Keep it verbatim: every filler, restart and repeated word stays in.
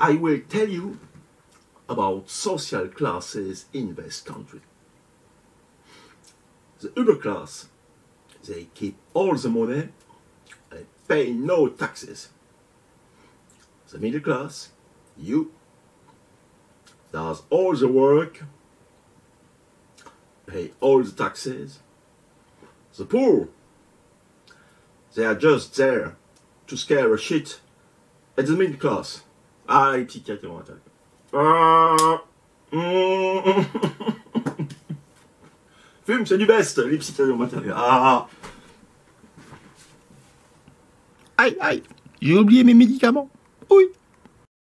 I will tell you about social classes in this country. The upper class, they keep all the money, they pay no taxes. The middle class, you, does all the work, pay all the taxes. The poor, they are just there to scare a shit at the middle class. Ah, les psychiatres mentaux. Ah, mm. Fume, c'est du best, les psychiatres mentaux. Ah. Aïe, aïe, j'ai oublié mes médicaments. Oui.